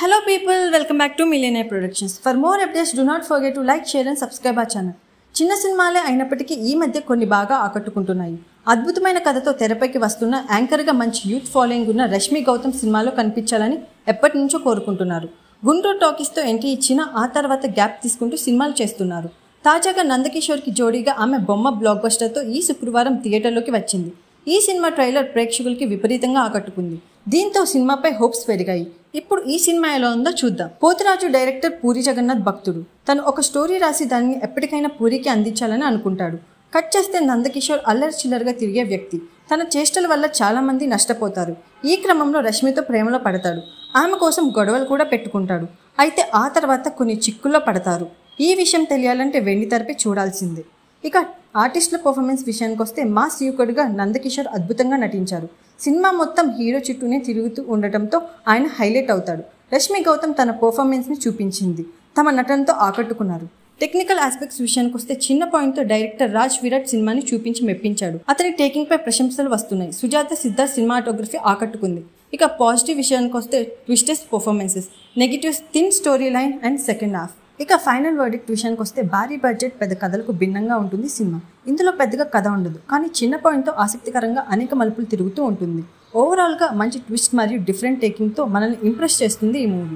Hello people, welcome back to Millionaire Productions. For more updates, do not forget to like, share and subscribe our channel. చిన్న సినిమాలే అయినప్పటికీ ఈ మధ్య కొన్ని బాగా ఆకట్టుకుంటున్నాయి. అద్భుతమైన కథతో తెరపైకి వస్తున్న యాంకర్గా మంచి యూత్ ఫాలోయింగ్ ఉన్న రష్మి గౌతమ్ సినిమాలో కనిపించాలని ఎప్పటి నుంచో కోరుకుంటున్నారు. గుంటూరు టాకీస్తో ఎంట్రీ ఇచ్చిన ఆ తర్వాత గ్యాప్ తీసుకుంటూ సినిమాలు చేస్తున్నారు. తాజాగా నందకిషోర్కి జోడీగా ఆమె బొమ్మ బ్లాక్ బస్టర్తో ఈ శుక్రవారం థియేటర్లోకి వచ్చింది. ఈ సినిమా ట్రైలర్ ప్రేక్షకులకి విపరీతంగా ఆకట్టుకుంది. దీంతో సినిమాపై హోప్స్ పెరిగాయి. ఇప్పుడు ఈ సినిమా ఎలా ఉందో చూద్దాం. పోతురాజు డైరెక్టర్ పూరి జగన్నాథ్ భక్తుడు. తను ఒక స్టోరీ రాసి దాన్ని ఎప్పటికైనా పూరికి అందించాలని అనుకుంటాడు. కట్ చేస్తే నందకిషోర్ అల్లరి చిల్లరగా తిరిగే వ్యక్తి. తన చేష్టల వల్ల చాలా మంది నష్టపోతారు. ఈ క్రమంలో రష్మితో ప్రేమలో పడతాడు. ఆమె కోసం గొడవలు కూడా పెట్టుకుంటాడు. అయితే ఆ తర్వాత కొన్ని చిక్కుల్లో పడతారు. ఈ విషయం తెలియాలంటే వెండి తెరపై చూడాల్సిందే. ఇక ఆర్టిస్టుల పర్ఫార్మెన్స్ విషయానికి వస్తే మాస్ యువకుడిగా నందకిషోర్ అద్భుతంగా నటించారు. సినిమా మొత్తం హీరో చుట్టూనే తిరుగుతూ ఉండటంతో ఆయన హైలైట్ అవుతాడు. రష్మి గౌతమ్ తన పర్ఫార్మెన్స్ని చూపించింది. తమ నటనతో ఆకట్టుకున్నారు. టెక్నికల్ ఆస్పెక్ట్స్ విషయానికి వస్తే చిన్న పాయింట్తో డైరెక్టర్ రాజ్ విరాట్ సినిమాని చూపించి మెప్పించాడు. అతని టేకింగ్ పై ప్రశంసలు వస్తున్నాయి. సుజాత సిద్ధార్థ్ సినిమాటోగ్రఫీ ఆకట్టుకుంది. ఇక పాజిటివ్ విషయానికి వస్తే twists performances, negatives, thin story line and second half. ఇక ఫైనల్ వర్డిక్ట్ విషయానికి వస్తే భారీ బడ్జెట్ పెద్ద కథలకు భిన్నంగా ఉంటుంది సినిమా. ఇందులో పెద్దగా కథ ఉండదు, కానీ చిన్న పాయింట్తో ఆసక్తికరంగా అనేక మలుపులు తిరుగుతూ ఉంటుంది. ఓవరాల్గా మంచి ట్విస్ట్ మరియు డిఫరెంట్ టేకింగ్తో మనల్ని ఇంప్రెస్ చేస్తుంది ఈ మూవీ.